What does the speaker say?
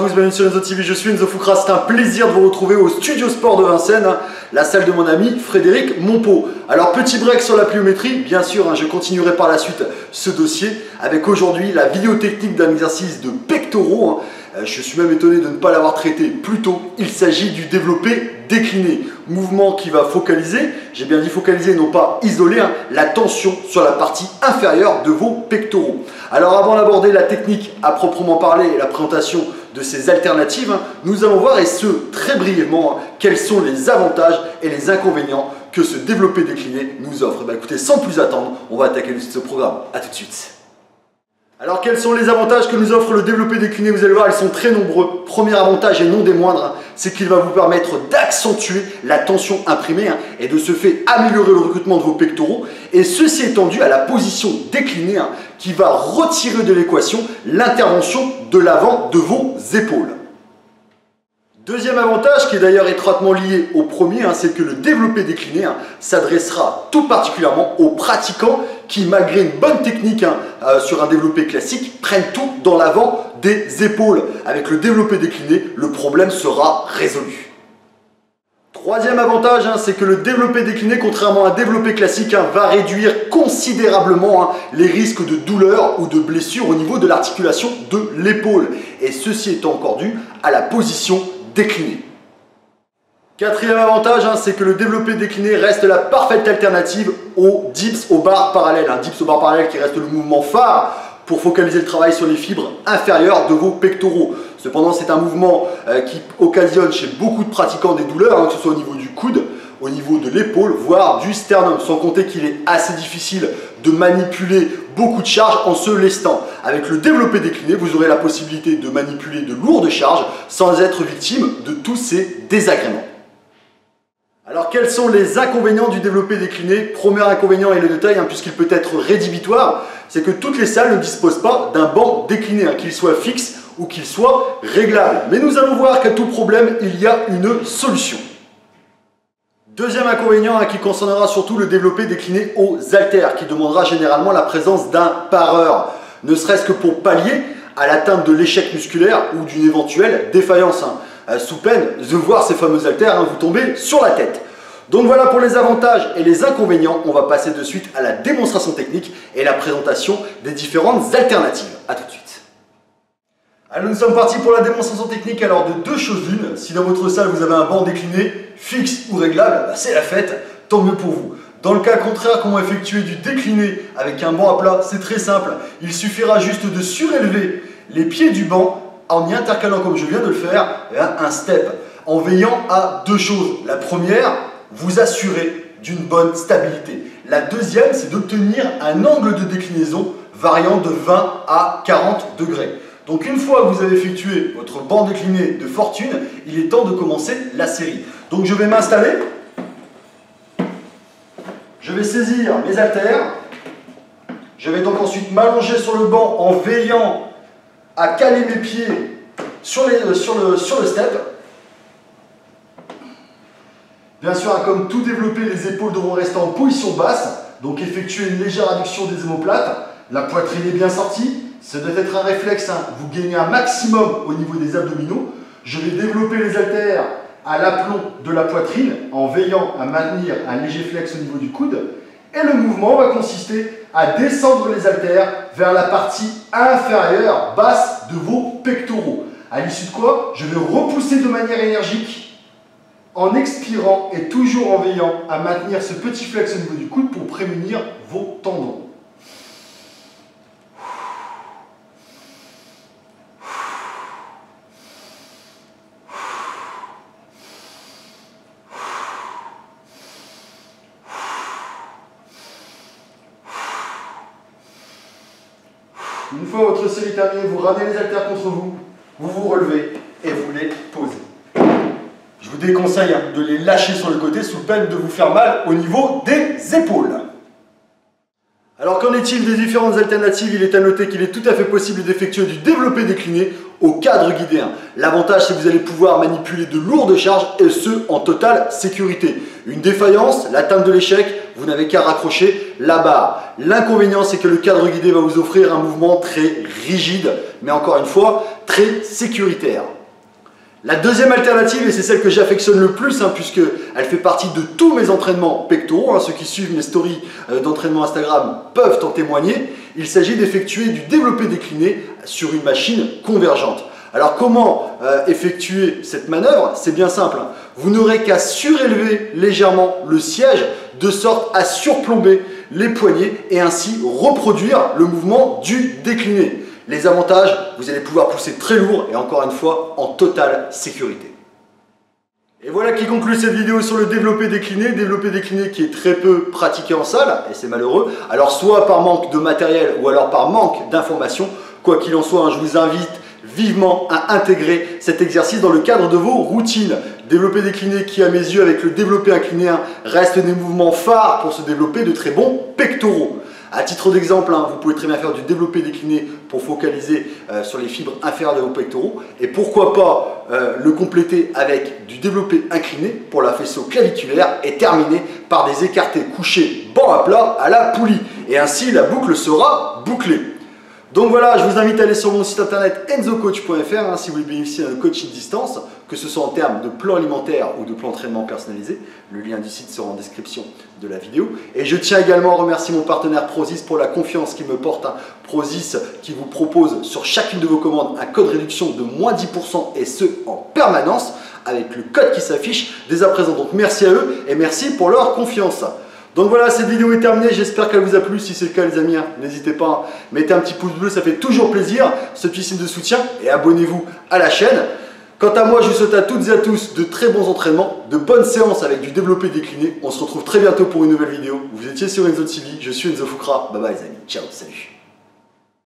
tous, bienvenue sur Enzo TV, je suis Enzo Foucra, c'est un plaisir de vous retrouver au Studio Sport de Vincennes, la salle de mon ami Frédéric Monpeau. Alors petit break sur la pliométrie, bien sûr, je continuerai par la suite ce dossier avec aujourd'hui la vidéo technique d'un exercice de pectoraux. Je suis même étonné de ne pas l'avoir traité plus tôt. Il s'agit du développé décliné, mouvement qui va focaliser, j'ai bien dit focaliser, non pas isoler, la tension sur la partie inférieure de vos pectoraux. Alors avant d'aborder la technique à proprement parler et la présentation de ces alternatives, nous allons voir, et ce très brièvement, quels sont les avantages et les inconvénients que ce développé décliné nous offre. Écoutez, sans plus attendre, on va attaquer ce programme. A tout de suite. Alors quels sont les avantages que nous offre le développé décliné? Vous allez voir, ils sont très nombreux. Premier avantage et non des moindres, c'est qu'il va vous permettre d'accentuer la tension imprimée et de ce fait améliorer le recrutement de vos pectoraux. Et ceci étant dû à la position déclinée qui va retirer de l'équation l'intervention de l'avant de vos épaules. Deuxième avantage, qui est d'ailleurs étroitement lié au premier, c'est que le développé décliné s'adressera tout particulièrement aux pratiquants qui, malgré une bonne technique sur un développé classique, prennent tout dans l'avant des épaules. Avec le développé décliné, le problème sera résolu. Troisième avantage, c'est que le développé décliné, contrairement à un développé classique, va réduire considérablement les risques de douleur ou de blessure au niveau de l'articulation de l'épaule. Et ceci étant encore dû à la position décliné. Quatrième avantage, c'est que le développé décliné reste la parfaite alternative au dips aux barres parallèles. Un dips aux barres parallèles qui reste le mouvement phare pour focaliser le travail sur les fibres inférieures de vos pectoraux. Cependant, c'est un mouvement qui occasionne chez beaucoup de pratiquants des douleurs, que ce soit au niveau du coude, au niveau de l'épaule, voire du sternum. Sans compter qu'il est assez difficile de manipuler beaucoup de charges en se lestant. Avec le développé décliné, vous aurez la possibilité de manipuler de lourdes charges sans être victime de tous ces désagréments. Alors quels sont les inconvénients du développé décliné? Premier inconvénient et le détail, puisqu'il peut être rédhibitoire, c'est que toutes les salles ne disposent pas d'un banc décliné, qu'il soit fixe ou qu'il soit réglable. Mais nous allons voir qu'à tout problème, il y a une solution. Deuxième inconvénient qui concernera surtout le développé décliné aux haltères, qui demandera généralement la présence d'un pareur, ne serait-ce que pour pallier à l'atteinte de l'échec musculaire ou d'une éventuelle défaillance, sous peine de voir ces fameux haltères vous tomber sur la tête. Donc voilà pour les avantages et les inconvénients. On va passer de suite à la démonstration technique et la présentation des différentes alternatives. A tout de suite. Alors nous sommes partis pour la démonstration technique. Alors de deux choses l'une, si dans votre salle vous avez un banc décliné fixe ou réglable, c'est la fête, tant mieux pour vous. Dans le cas contraire, comment effectuer du décliné avec un banc à plat? C'est très simple, il suffira juste de surélever les pieds du banc en y intercalant, comme je viens de le faire, un step, en veillant à deux choses. La première, vous assurer d'une bonne stabilité. La deuxième, c'est d'obtenir un angle de déclinaison variant de 20 à 40 degrés. Donc une fois que vous avez effectué votre banc décliné de fortune, il est temps de commencer la série. Donc je vais m'installer, je vais saisir mes haltères, je vais donc ensuite m'allonger sur le banc en veillant à caler mes pieds sur le step. Bien sûr, comme tout développé, les épaules devront rester en position basse, donc effectuer une légère adduction des omoplates. La poitrine est bien sortie. Ça doit être un réflexe, vous gagnez un maximum au niveau des abdominaux. Je vais développer les haltères à l'aplomb de la poitrine en veillant à maintenir un léger flex au niveau du coude. Et le mouvement va consister à descendre les haltères vers la partie inférieure, basse de vos pectoraux. À l'issue de quoi, je vais repousser de manière énergique en expirant et toujours en veillant à maintenir ce petit flex au niveau du coude pour prémunir vos tendons. Une fois votre série terminée, vous ramenez les haltères contre vous, vous vous relevez et vous les posez. Je vous déconseille de les lâcher sur le côté sous peine de vous faire mal au niveau des épaules. Alors qu'en est-il des différentes alternatives? Il est à noter qu'il est tout à fait possible d'effectuer du développé décliné au cadre guidé. L'avantage, c'est que vous allez pouvoir manipuler de lourdes charges et ce, en totale sécurité. Une défaillance, l'atteinte de l'échec, vous n'avez qu'à raccrocher la barre. L'inconvénient, c'est que le cadre guidé va vous offrir un mouvement très rigide, mais encore une fois, très sécuritaire. La deuxième alternative, et c'est celle que j'affectionne le plus, puisqu'elle fait partie de tous mes entraînements pectoraux, ceux qui suivent mes stories d'entraînement Instagram peuvent en témoigner, il s'agit d'effectuer du développé décliné sur une machine convergente. Alors comment effectuer cette manœuvre? C'est bien simple, vous n'aurez qu'à surélever légèrement le siège de sorte à surplomber les poignets et ainsi reproduire le mouvement du décliné. Les avantages, vous allez pouvoir pousser très lourd et encore une fois en totale sécurité. Et voilà qui conclut cette vidéo sur le développé décliné qui est très peu pratiqué en salle et c'est malheureux. Alors soit par manque de matériel ou alors par manque d'informations, quoi qu'il en soit, je vous invite vivement à intégrer cet exercice dans le cadre de vos routines. Développé décliné qui à mes yeux avec le développé incliné reste des mouvements phares pour se développer de très bons pectoraux. À titre d'exemple, vous pouvez très bien faire du développé décliné pour focaliser sur les fibres inférieures de vos pectoraux et pourquoi pas le compléter avec du développé incliné pour la faisceau-claviculaire et terminer par des écartés couchés banc à plat à la poulie et ainsi la boucle sera bouclée. Donc voilà, je vous invite à aller sur mon site internet enzocoach.fr si vous voulez bénéficier d'un coaching distance, que ce soit en termes de plan alimentaire ou de plan d'entraînement personnalisé. Le lien du site sera en description de la vidéo. Et je tiens également à remercier mon partenaire Prozis pour la confiance qu'il me porte. Prozis qui vous propose sur chacune de vos commandes un code réduction de moins 10% et ce en permanence avec le code qui s'affiche dès à présent. Donc merci à eux et merci pour leur confiance. Donc voilà, cette vidéo est terminée, j'espère qu'elle vous a plu. Si c'est le cas les amis, n'hésitez pas, mettez un petit pouce bleu, ça fait toujours plaisir, ce petit signe de soutien et abonnez-vous à la chaîne. Quant à moi, je vous souhaite à toutes et à tous de très bons entraînements, de bonnes séances avec du développé décliné. On se retrouve très bientôt pour une nouvelle vidéo. Vous étiez sur Enzo TV, je suis Enzo Foucra. Bye bye les amis, ciao, salut.